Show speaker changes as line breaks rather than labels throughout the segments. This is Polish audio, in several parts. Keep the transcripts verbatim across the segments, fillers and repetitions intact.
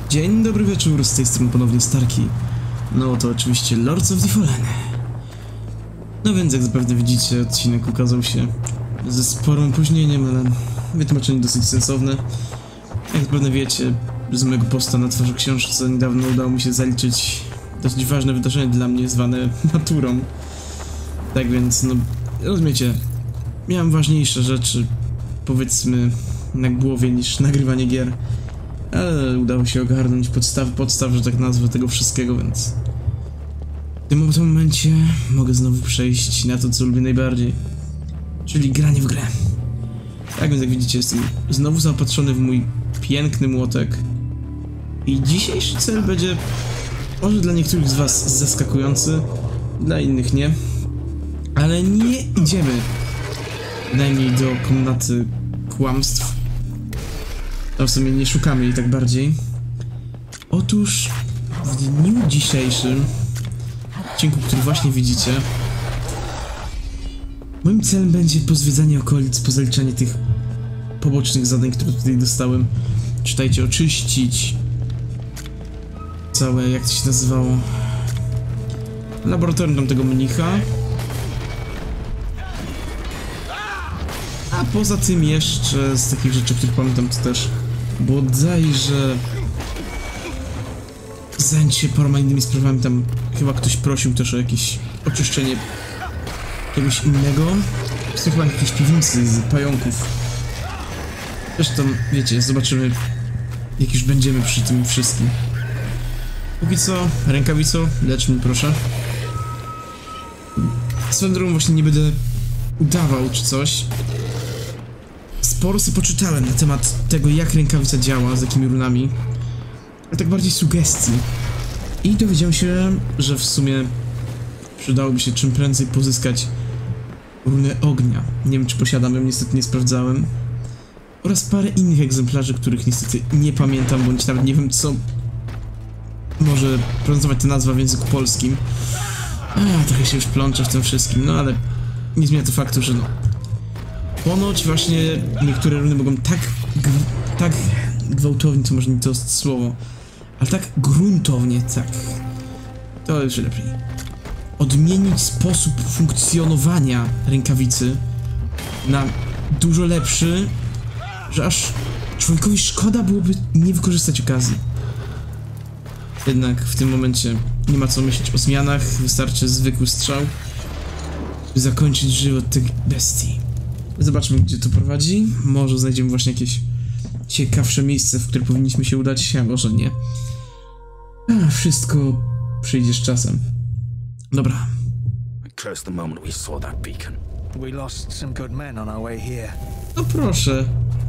Dzień dobry wieczór, z tej strony ponownie Starki. No to oczywiście Lords of the Fallen. No więc jak zapewne widzicie, odcinek ukazał się ze sporym opóźnieniem, ale wytłumaczenie dosyć sensowne. Jak zapewne wiecie, z mojego posta na twarzy książce niedawno udało mi się zaliczyć dosyć ważne wydarzenie dla mnie zwane maturą. Tak więc, no rozumiecie, miałem ważniejsze rzeczy, powiedzmy, na głowie niż nagrywanie gier. Ale udało się ogarnąć podstaw, podstaw, że tak nazwę tego wszystkiego, więc w tym oto momencie mogę znowu przejść na to, co lubię najbardziej, czyli granie w grę. Tak więc jak widzicie, jestem znowu zaopatrzony w mój piękny młotek i dzisiejszy cel będzie może dla niektórych z was zaskakujący, dla innych nie, ale nie idziemy bynajmniej do komnaty kłamstw. To w sumie nie szukamy jej tak bardziej. Otóż w dniu dzisiejszym, w odcinku, który właśnie widzicie, moim celem będzie pozwiedzanie okolic, pozaliczanie tych pobocznych zadań, które tutaj dostałem. Czytajcie, oczyścić całe, jak to się nazywało, laboratorium tamtego mnicha. A poza tym jeszcze z takich rzeczy, których pamiętam, to też bodajże zająć się paroma innymi sprawami. Tam chyba ktoś prosił też o jakieś oczyszczenie czegoś innego. Jest to chyba jakieś piwnicy z pająków. Zresztą, wiecie, zobaczymy, jak już będziemy przy tym wszystkim. Póki co, rękawico, lecz mi proszę. Swoją drogą właśnie nie będę udawał czy coś. Sporo sobie poczytałem na temat tego, jak rękawica działa, z jakimi runami, a tak bardziej sugestii. I dowiedziałem się, że w sumie przydałoby się czym prędzej pozyskać runę ognia. Nie wiem, czy posiadam ją, niestety nie sprawdzałem. Oraz parę innych egzemplarzy, których niestety nie pamiętam, bądź nawet nie wiem, co może prezentować ta nazwa w języku polskim. A, trochę się już plączę w tym wszystkim, no ale nie zmienia to faktu, że no, ponoć właśnie niektóre runy mogą tak, tak gwałtownie, to może nie to słowo, ale tak gruntownie, tak, to już lepiej, odmienić sposób funkcjonowania rękawicy na dużo lepszy, że aż człowiekowi szkoda byłoby nie wykorzystać okazji. Jednak w tym momencie nie ma co myśleć o zmianach, wystarczy zwykły strzał, by zakończyć żywot tych bestii. Zobaczmy, gdzie to prowadzi. Może znajdziemy właśnie jakieś ciekawsze miejsce, w które powinniśmy się udać, a może nie. A, wszystko przyjdzie z czasem. Dobra. No proszę.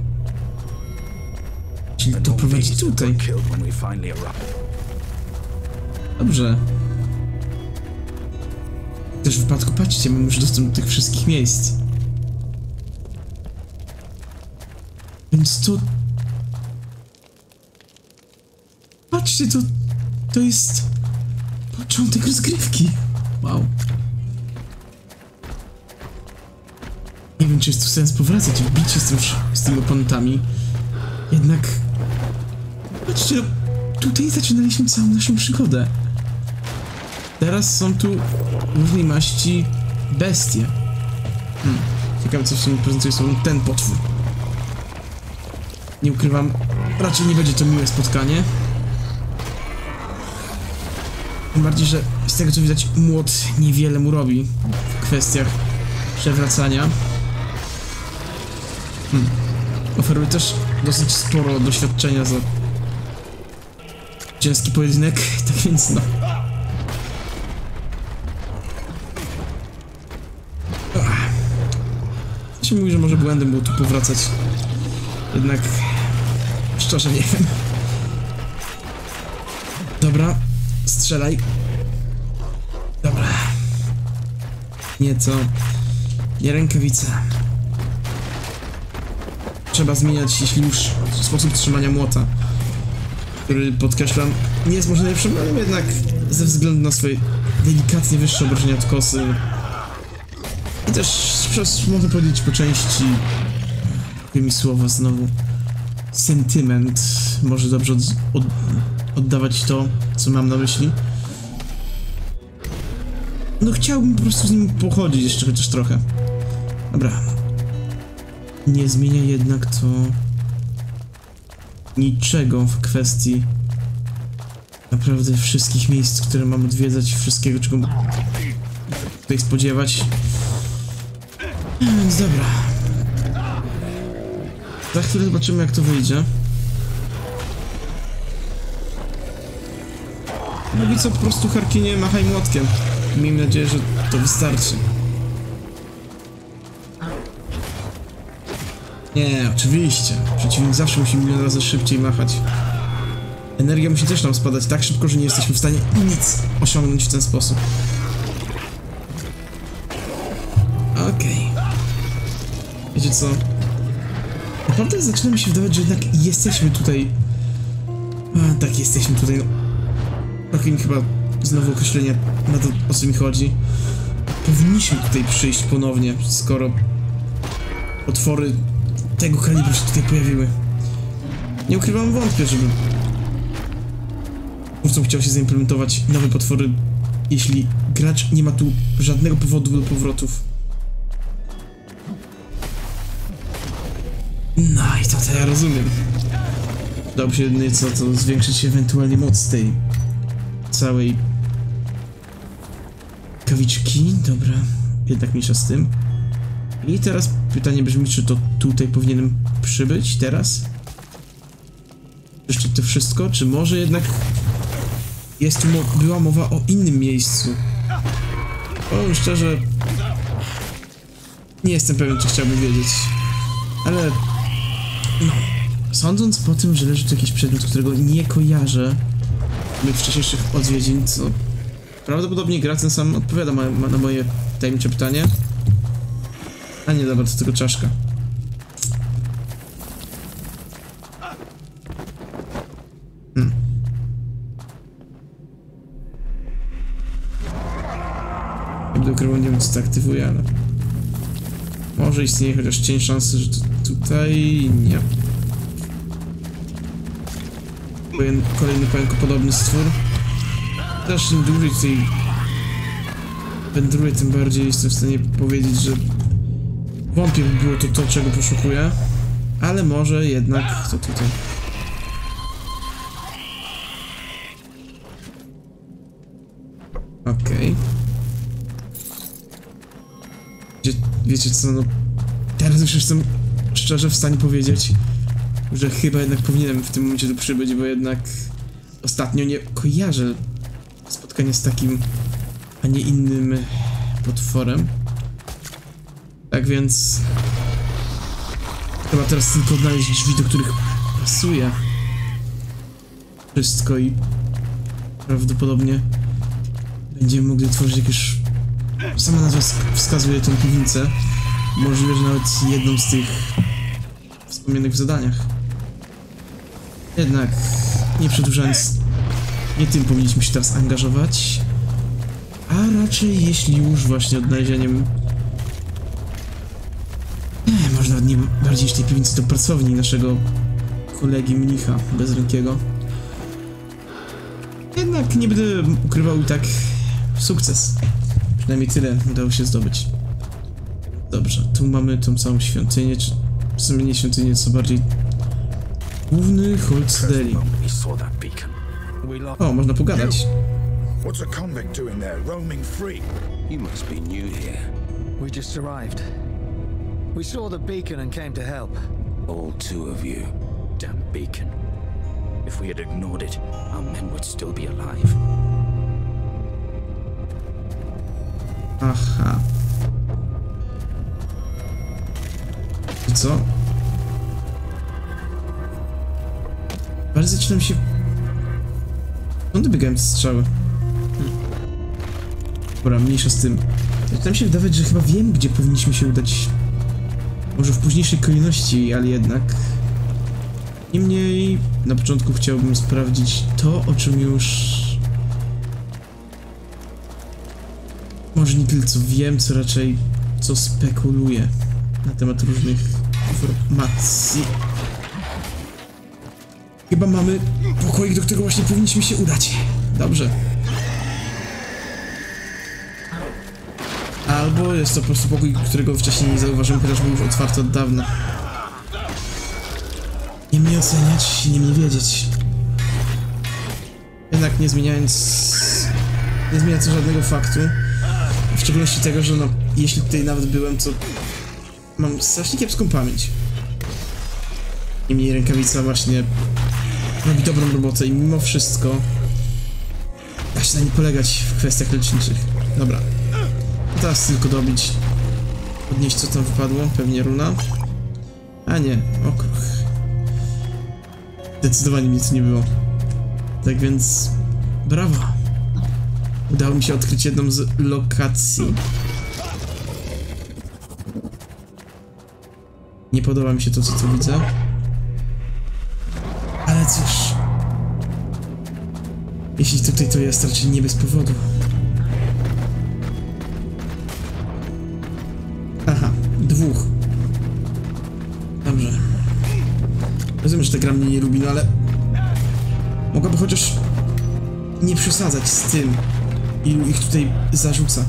Czyli to prowadzi tutaj. Dobrze. Też w wypadku, patrzcie, mamy już dostęp do tych wszystkich miejsc. Więc to... Patrzcie, to... To jest... początek rozgrywki. Wow. Nie wiem, czy jest tu sens powracać w bicie z, tym, z tymi oponentami. Jednak... Patrzcie, no, tutaj zaczynaliśmy całą naszą przygodę. Teraz są tu różnej maści bestie. Hmm. Ciekawe, co w sumie prezentuje sobą ten potwór. Nie ukrywam, raczej nie będzie to miłe spotkanie. Tym bardziej, że z tego co widać, młot niewiele mu robi w kwestiach przewracania. Hmm. Oferuje też dosyć sporo doświadczenia za ciężki pojedynek, tak więc no. Coś mi mówi, że może błędem było tu powracać. Jednak szczerze nie wiem. Dobra, strzelaj. Dobra. Nieco. Nie rękawica. Trzeba zmieniać, jeśli już, sposób trzymania młota, który, podkreślam, nie jest może najlepszym, ale jednak ze względu na swoje delikatnie wyższe obrażenia od kosy i też przez, można powiedzieć, po części, mi słowa znowu, sentyment może dobrze od, od, oddawać to, co mam na myśli. No chciałbym po prostu z nim pochodzić jeszcze chociaż trochę. Dobra. Nie zmienia jednak to niczego w kwestii naprawdę wszystkich miejsc, które mam odwiedzać, wszystkiego, czego tutaj spodziewać. Więc dobra. Za chwilę zobaczymy, jak to wyjdzie. No i co, po prostu Harkinie, machaj młotkiem. Miejmy nadzieję, że to wystarczy. Nie, oczywiście. Przeciwnik zawsze musi milion razy szybciej machać. Energia musi też nam spadać tak szybko, że nie jesteśmy w stanie nic osiągnąć w ten sposób. Okej. Okay. Wiecie co? Naprawdę zaczyna mi się wydawać, że jednak jesteśmy tutaj... A, tak, jesteśmy tutaj, no... Trochę mi chyba znowu określenia na to, o co mi chodzi. Powinniśmy tutaj przyjść ponownie, skoro potwory tego kalibru się tutaj pojawiły. Nie ukrywam, wątpię, żeby twórcą chciał się zaimplementować nowe potwory, jeśli gracz nie ma tu żadnego powodu do powrotów. No i to, to ja rozumiem. Dałoby się jedynie co, to zwiększyć ewentualnie moc tej całej kawiczki. Dobra, jednak mniejsza z tym. I teraz pytanie brzmi, czy to tutaj powinienem przybyć teraz? Jeszcze to wszystko? Czy może jednak jest tu mo była mowa o innym miejscu? Powiem szczerze, nie jestem pewien, czy chciałbym wiedzieć. Ale no, sądząc po tym, że leży tu jakiś przedmiot, którego nie kojarzę moich wcześniejszych odwiedzin, co prawdopodobnie gra ten sam odpowiada ma, ma na moje tajemnicze pytanie. A nie, dobra, to tylko czaszka. Hmm. Nie będę ukrywał, nie wiem, co to aktywuje, ale może istnieje chociaż cień szansy, że to tutaj nie. Kolejny pająkopodobny stwór. Też im dłużej tutaj wędruję, tym bardziej jestem w stanie powiedzieć, że wątpię by było to to, czego poszukuję. Ale może jednak to tutaj. Okej. Okay. Wie, wiecie co, no teraz już jestem szczerze w stanie powiedzieć, że chyba jednak powinienem w tym momencie tu przybyć, bo jednak ostatnio nie kojarzę spotkania z takim, a nie innym potworem. Tak więc chyba teraz tylko odnaleźć drzwi, do których pasuje wszystko i prawdopodobnie będziemy mogli otworzyć, jak już sama nazwa wskazuje, tą piwnicę. Możliwe, że nawet jedną z tych wspomnianych w zadaniach. Jednak, nie przedłużając, nie tym powinniśmy się teraz angażować, a raczej, jeśli już, właśnie odnalezieniem, nie, może nawet nie bardziej niż tej piwnicy, do pracowni naszego kolegi mnicha bezrękiego. Jednak nie będę ukrywał, i tak sukces. Przynajmniej tyle udało się zdobyć. Dobrze, tu mamy tą całą świątynię, czy w sumie nie świątynię, co bardziej główny Holzdeli. O, można pogadać.
What's a convict doing there, roaming free?
You must be new here.
We just arrived. We saw the beacon and came to help.
All two of you. Damn beacon. If we had ignored it, our men would still be alive.
Aha. I co? Bardzo zaczynam się... Skąd dobiegałem te strzały? Hmm. Dobra, mniejsza z tym. Zaczynam się wydawać, że chyba wiem, gdzie powinniśmy się udać. Może w późniejszej kolejności, ale jednak... Niemniej, na początku chciałbym sprawdzić to, o czym już... Może nie tyle co wiem, co raczej co spekuluję na temat różnych informacji. Chyba mamy pokoik, do którego właśnie powinniśmy się udać. Dobrze. Albo jest to po prostu pokój, którego wcześniej nie zauważyłem, chociaż był już otwarty od dawna. Nie mnie oceniać, nie mnie wiedzieć. Jednak nie zmieniając... Nie zmieniając żadnego faktu. W szczególności tego, że no, jeśli tutaj nawet byłem, to... Mam strasznie kiepską pamięć. Niemniej rękawica właśnie... robi dobrą robotę i mimo wszystko... Da się na nie polegać w kwestiach leczniczych. Dobra. Teraz tylko dobić. Podnieść, co tam wypadło. Pewnie runa. A nie, okruch. Zdecydowanie nic nie było. Tak więc... Brawo. Udało mi się odkryć jedną z lokacji. Nie podoba mi się to, co tu widzę. Ale cóż... Jeśli tutaj to jest, raczej nie bez powodu. Aha, dwóch. Dobrze. Rozumiem, że ta gra mnie nie lubi, no ale... Mogłaby chociaż... nie przesadzać z tym, ilu ich tutaj zarzuca.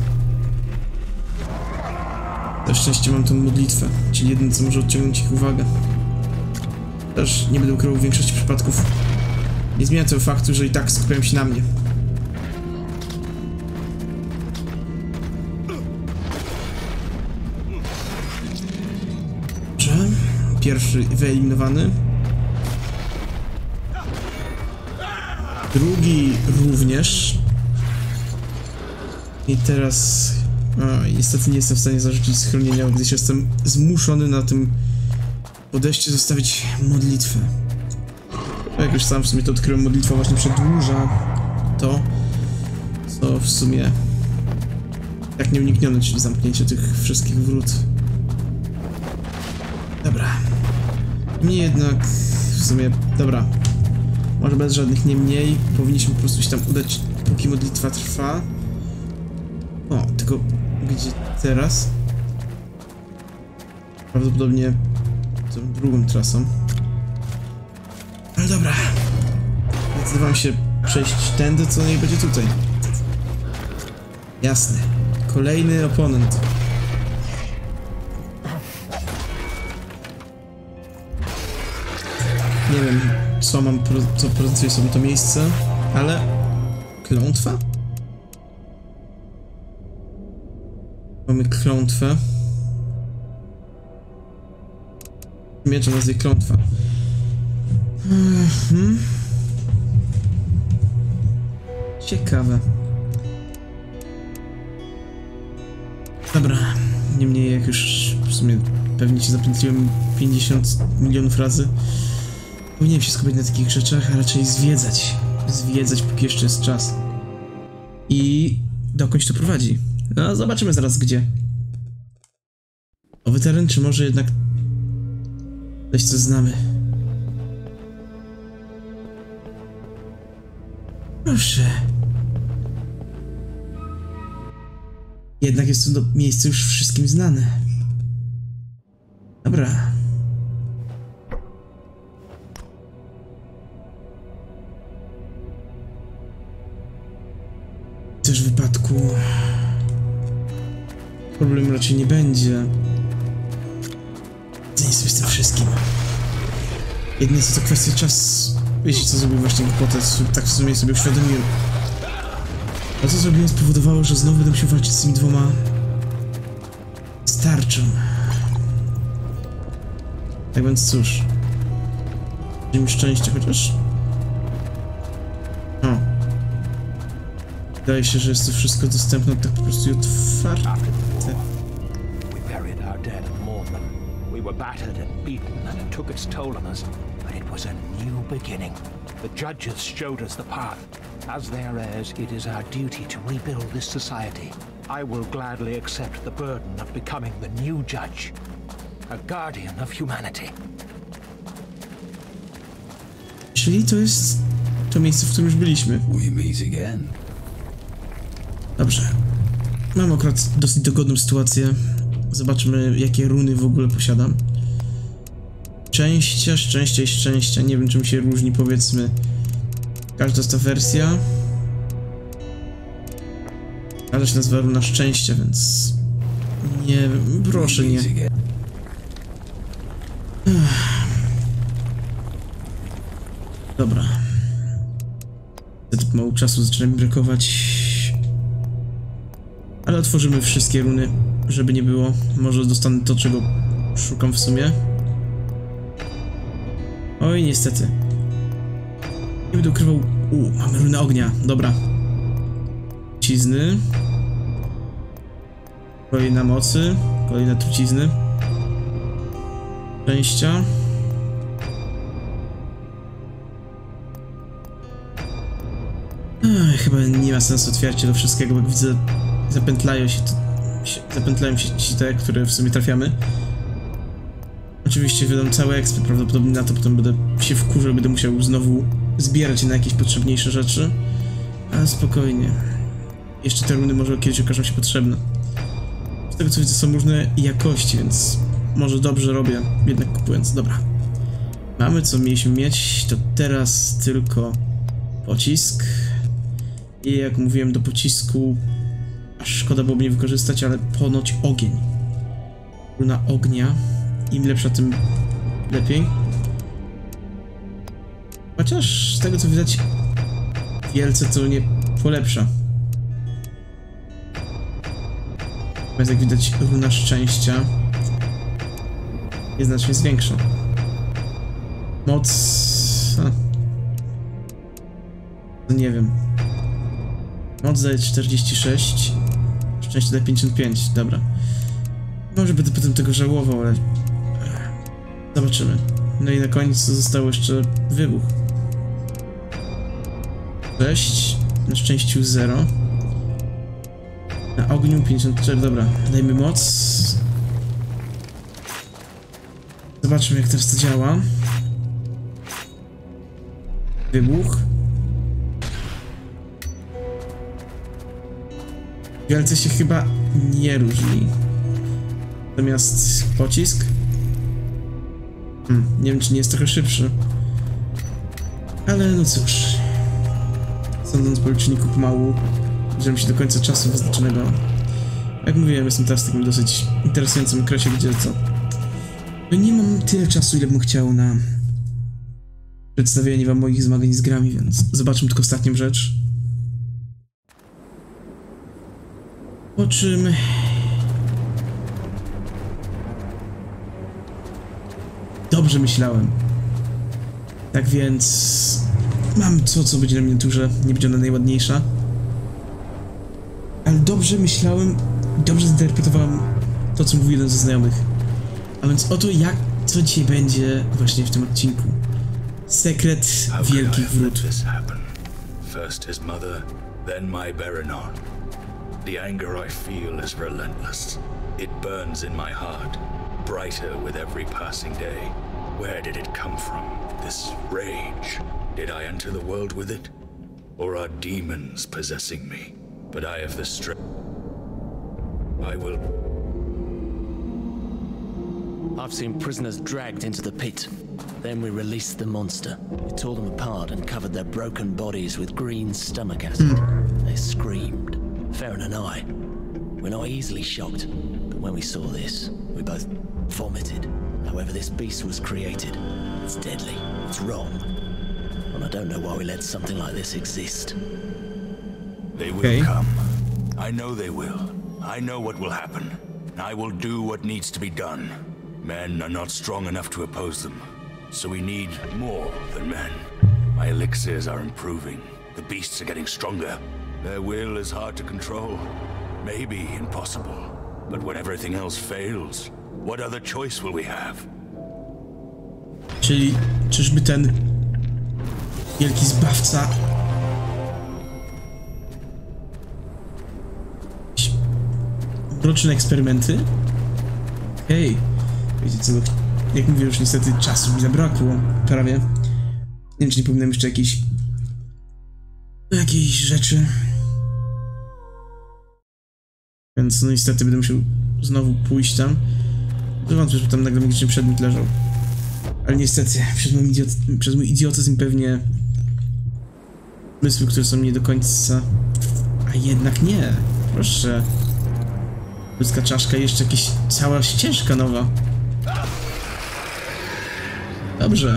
Na szczęście mam tą modlitwę, czyli jedyne, co może odciągnąć ich uwagę. Też nie będę ukrywał, w większości przypadków nie zmienia tego faktu, że i tak skupiają się na mnie. Dobrze. Pierwszy wyeliminowany. Drugi również. I teraz... O, niestety nie jestem w stanie zarzucić schronienia, gdyż jestem zmuszony na tym podejściu zostawić modlitwę. Jak już sam w sumie to odkryłem, modlitwa właśnie przedłuża to, co w sumie tak nieuniknione, czyli zamknięcie tych wszystkich wrót. Dobra. Nie jednak w sumie... Dobra. Może bez żadnych niemniej. Powinniśmy po prostu się tam udać, póki modlitwa trwa. O, tylko gdzie teraz? Prawdopodobnie tą drugą trasą. Ale dobra. Zdecydowałem się przejść tędy, co niech będzie tutaj. Jasne. Kolejny oponent. Nie wiem, co mam, co prezentuje sobie to miejsce, ale... Klątwa? Mamy klątwę. Miecz o nazwie klątwa. Hmm. Ciekawe. Dobra, niemniej jak już w sumie pewnie się zapętliłem pięćdziesiąt milionów razy, powinienem się skupiać na takich rzeczach, a raczej zwiedzać. Zwiedzać, póki jeszcze jest czas. I dokądś to prowadzi. No, zobaczymy zaraz gdzie. Nowy teren, czy może jednak coś, co znamy? Proszę. Jednak jest to miejsce już wszystkim znane. Dobra. Też w wypadku... Problemu raczej nie będzie. Zajmę sobie z tym wszystkim. Jedynie co to kwestia czasu. Wiecie, co zrobił właśnie głupotę, tak w sumie sobie uświadomiłem. A co zrobiłem spowodowało, że znowu będę musiał walczyć z tymi dwoma... Starczą. Tak więc cóż. Będzie mi szczęście chociaż... O. Wydaje się, że jest to wszystko dostępne tak po prostu i otwarte.
We were battered and beaten, and it took its toll on us, but it was a new beginning. The judges showed us the path. As their heirs, it is our duty to rebuild this society. I will gladly accept the burden of becoming the new judge, a guardian of humanity.
Czyli to jest to miejsce, w którym już byliśmy.
We meet again.
Dobrze. Mam akurat dosyć dogodną sytuację. Zobaczmy, jakie runy w ogóle posiadam. Szczęścia, szczęścia i szczęścia. Nie wiem, czym się różni, powiedzmy, każda z ta wersja. Ale się nazywa runa szczęścia, więc... Nie wiem, proszę nie. Dobra. Wtedy mało czasu zaczyna mi brakować. Ale otworzymy wszystkie runy, żeby nie było. Może dostanę to, czego szukam w sumie. Oj, niestety. Nie będę ukrywał... U, mamy runę ognia, dobra. Trucizny. Kolejna mocy. Kolejne trucizny. Szczęścia. Ech, chyba nie ma sensu otwierać do wszystkiego, bo jak widzę, zapętlają się, to, się zapętlają się ci te, które w sumie trafiamy. Oczywiście wydam całe ekspy prawdopodobnie na to, potem będę się wkurzał, będę musiał znowu zbierać je na jakieś potrzebniejsze rzeczy. Ale spokojnie. Jeszcze te runy może kiedyś okażą się potrzebne. Z tego co widzę, są różne jakości, więc może dobrze robię, jednak kupując. Dobra. Mamy co mieliśmy mieć, to teraz tylko pocisk. I jak mówiłem, do pocisku aż szkoda byłoby nie wykorzystać, ale ponoć ogień. Runa ognia. Im lepsza, tym lepiej. Chociaż z tego co widać, wielce to nie polepsza. Więc jak widać, runa szczęścia jest znacznie zwiększa. Moc... A. No nie wiem. Moc daje czterdzieści sześć, szczęście daje pięćdziesiąt pięć, dobra. Może będę potem tego żałował, ale... Zobaczymy. No i na koniec został jeszcze wybuch. sześć, na szczęściu zero. Na ogniu pięćdziesiąt cztery, dobra. Dajmy moc. Zobaczmy, jak teraz to działa. Wybuch. Wielce się chyba nie różni. Natomiast pocisk... Hmm, nie wiem, czy nie jest trochę szybszy. Ale no cóż. Sądząc po liczniku pomału, bierzemy się do końca czasu wyznaczonego. Jak mówiłem, jestem teraz w takim dosyć interesującym okresie, gdzie co... No nie mam tyle czasu, ile bym chciał na przedstawienie wam moich zmagań z grami, więc zobaczmy tylko ostatnią rzecz. Po czym... Dobrze myślałem. Tak więc... Mam to, co będzie na miniaturze. Nie będzie ona najładniejsza. Ale dobrze myślałem i dobrze zinterpretowałem to, co mówił jeden ze znajomych. A więc oto jak, co dzisiaj będzie właśnie w tym odcinku. Sekret wielkich wrót.
First his mother, then my Baranon. The anger I feel is relentless. It burns in my heart, brighter with every passing day. Where did it come from, this rage? Did I enter the world with it? Or are demons possessing me? But I have the strength. I will...
I've seen prisoners dragged into the pit. Then we released the monster. We tore them apart and covered their broken bodies with green stomach acid. Mm. They screamed. Farron and I, we're not easily shocked, but when we saw this, we both vomited. However this beast was created, it's deadly, it's wrong. And I don't know why we let something like this exist.
They will
okay.
come. I know they will. I know what will happen. I will do what needs to be done. Men are not strong enough to oppose them, so we need more than men. My elixirs are improving. The beasts are getting stronger. Their will is hard to control. Maybe impossible. But when everything else fails, what other choice will we have?
Czyli czyżby ten wielki zbawca mroczne eksperymenty? Hej, wiecie co, jak mówię, już niestety czasu mi zabrakło, prawie. Nie wiem, czy nie powinienem jeszcze jakieś jakieś rzeczy. Więc no niestety będę musiał znowu pójść tam. Wątpię, że tam nagle magiczny przedmiot leżał. Ale niestety, przez mój, idiot, przez mój idiotyzm pewnie pomysły, które są nie do końca... A jednak nie. Proszę. Ludzka czaszka i jeszcze jakaś cała ścieżka nowa. Dobrze.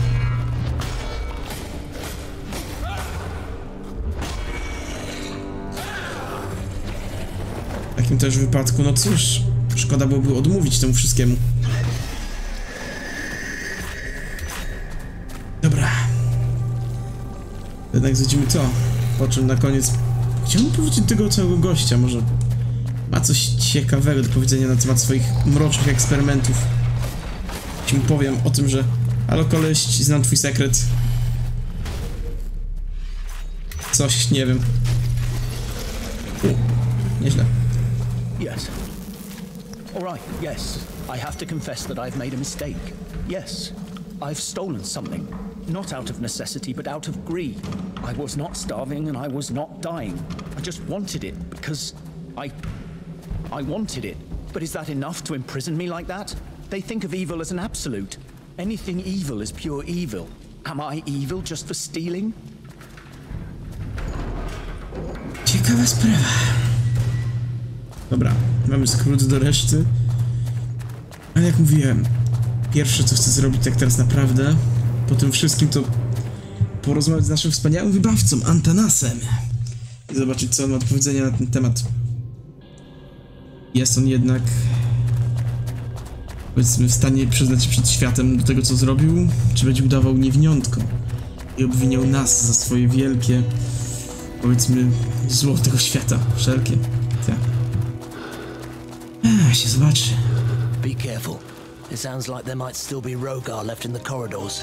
W takim też wypadku, no cóż, szkoda byłoby odmówić temu wszystkiemu. Dobra. Jednak zwiedzimy to, po czym na koniec chciałbym powiedzieć tego całego gościa, może ma coś ciekawego do powiedzenia na temat swoich mrocznych eksperymentów. Ci mu powiem o tym, że halo koleś, znam twój sekret. Coś, nie wiem. U, nieźle.
Yes. All right, yes. I have to confess that I've made a mistake. Yes. I've stolen something. Not out of necessity, but out of greed. I was not starving and I was not dying. I just wanted it because I... I wanted it. But is that enough to imprison me like that? They think of evil as an absolute. Anything evil is pure evil. Am I evil just for stealing?
Ciekawa sprawa. Dobra, mamy skrót do reszty. Ale jak mówiłem, pierwsze co chcę zrobić tak teraz naprawdę, po tym wszystkim to porozmawiać z naszym wspaniałym wybawcą, Antanasem. I zobaczyć co on ma do powiedzenia na ten temat. Jest on jednak, powiedzmy, w stanie przyznać się przed światem do tego co zrobił, czy będzie udawał niewiniątko i obwiniał nas za swoje wielkie, powiedzmy, zło tego świata, wszelkie. Tak. A, się zobaczy.
Be careful. It sounds like there might still be Rogar left in the corridors.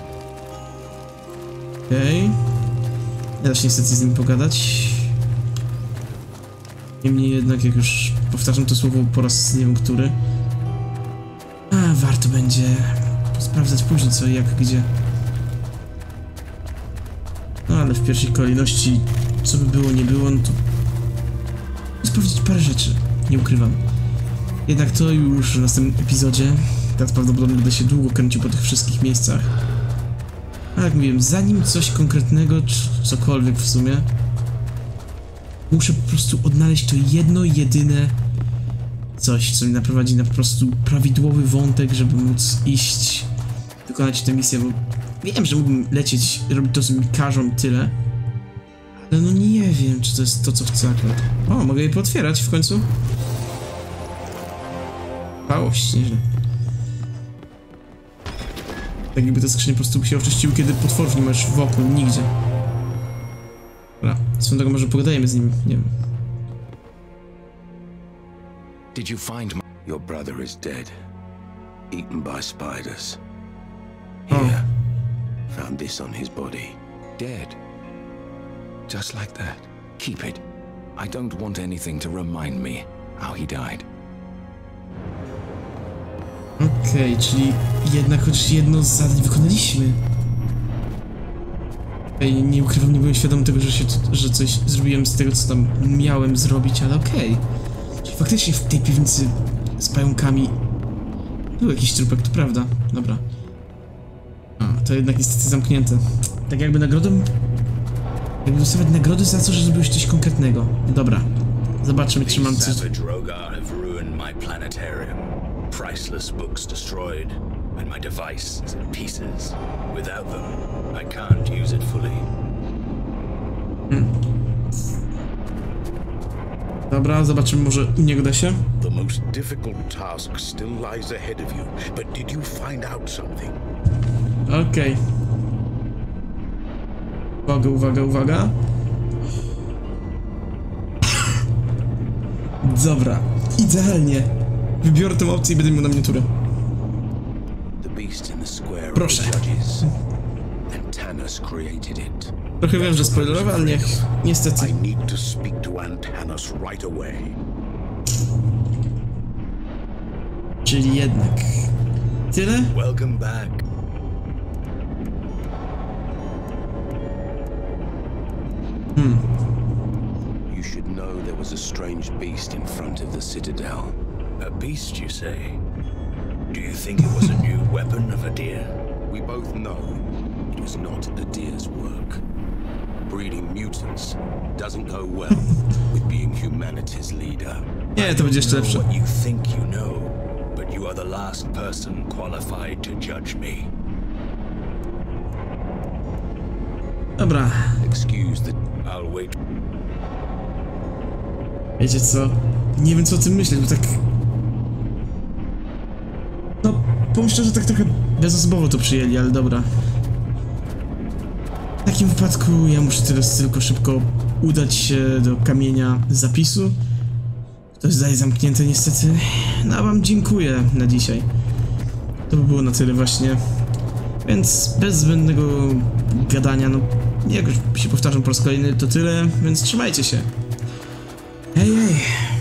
Okej. Okay. Nie da się niestety z nim pogadać. Niemniej jednak, jak już powtarzam to słowo po raz nie wiem który. A, warto będzie sprawdzać później co, jak, gdzie. No ale w pierwszej kolejności, co by było, nie było, no to sprawdzić parę rzeczy, nie ukrywam. Jednak to już w następnym epizodzie. Teraz prawdopodobnie będę się długo kręcił po tych wszystkich miejscach. Ale jak mówiłem, zanim coś konkretnego, czy cokolwiek w sumie, muszę po prostu odnaleźć to jedno, jedyne coś, co mnie naprowadzi na po prostu prawidłowy wątek, żeby móc iść, wykonać tę misję, bo wiem, że mógłbym lecieć, robić to, co mi każą, tyle. Ale no nie wiem, czy to jest to, co chcę akurat. O, mogę je pootwierać w końcu? Pałość, nieźle. Tak jakby te skrzynie po prostu się oczyściły, kiedy potworów nie masz wokół, nigdzie. Dobra, swoją drogą może pogadajemy z nim, nie wiem.
Did you find my... Your brother is dead. Eaten by spiders. Here. Found this on his body. Dead. Just like that. Keep it. I don't want anything to remind me how he died.
Okej, okay, czyli jednak chociaż jedno z zadań wykonaliśmy. Ej, nie ukrywam, nie byłem świadom tego, że, się, że coś zrobiłem z tego, co tam miałem zrobić, ale okej. Okay. Czyli faktycznie w tej piwnicy z pająkami był jakiś trupek, to prawda. Dobra. A, to jednak niestety zamknięte. Tak jakby nagrodą... Jakby dostawać nagrody za to, że zrobiłeś coś konkretnego. Dobra. Zobaczymy, czy mam coś...
Priceless books destroyed, and my device is in pieces. Without them, I can't use it fully.
Hmm. Dobra, zobaczymy, może u niego da się.
The most difficult task still lies ahead of you, but did you find out something?
Okej. Okay. Uwaga, uwaga, uwaga. Dobra, idealnie. Wybiorę tę opcję i będę miał na miniaturę. Proszę. Trochę wiem, że spoilerowe, ale niech, niestety. Czyli jednak. Tyle? Hmm.
You should know there was a strange beast in front of the citadel. A beast, you say? Do you think it was a new weapon of a deer?
We both know it was not Adir's work. Breeding mutants doesn't go well with being humanity's leader.
Nie, to będzie jeszcze lepsze.
What you think you know, but you are the last person qualified to judge me.
Dobra.
Excuse the... I'll wait.
Wiecie co? Nie wiem co o tym myśleć, bo tak... No, powiem szczerze, tak trochę bezosobowo to przyjęli, ale dobra. W takim wypadku ja muszę teraz tylko szybko udać się do kamienia zapisu. To jest dalej zamknięte niestety. No a wam dziękuję na dzisiaj. To by było na tyle właśnie. Więc bez zbędnego gadania, no jakoś się powtarzam po raz kolejny, to tyle, więc trzymajcie się. Hej, hej.